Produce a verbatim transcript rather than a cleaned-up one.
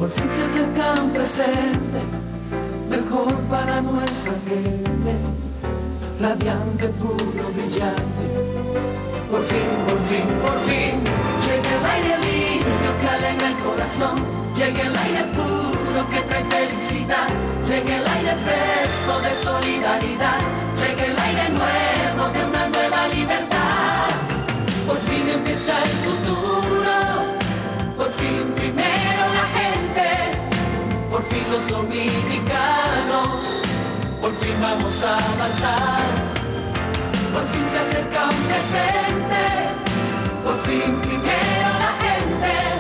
Por fin se acerca un presente mejor para nuestra gente, radiante, puro, brillante. Por fin, por fin, por fin, llega el aire limpio que alegra el corazón, llega el aire puro que trae felicidad, llega el aire fresco de solidaridad, llega el aire nuevo de una nueva libertad. Por fin empieza el futuro, por fin primero la gente, por fin los dominicanos, por fin vamos a avanzar. Por fin se acerca un presente, por fin primero la gente,